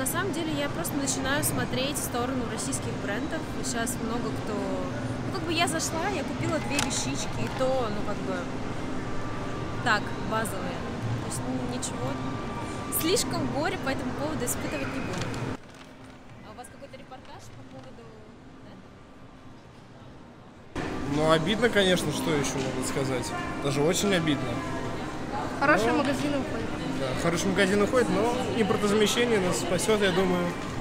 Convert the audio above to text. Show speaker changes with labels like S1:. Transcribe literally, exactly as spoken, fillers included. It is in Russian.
S1: на самом деле я просто начинаю смотреть в сторону российских брендов. Сейчас много кто... Ну, как бы я зашла, я купила две вещички, и то, ну, как бы, так, базовые. То есть, ну, ничего. Слишком горе по этому поводу испытывать не буду. А у вас какой-то репортаж по поводу... Да?
S2: Ну, обидно, конечно, что еще могу сказать. Даже очень обидно.
S3: Хорошие
S2: но...
S3: магазины уходят.
S2: Да, хороший магазин уходит, но импортозамещение нас спасет, я думаю.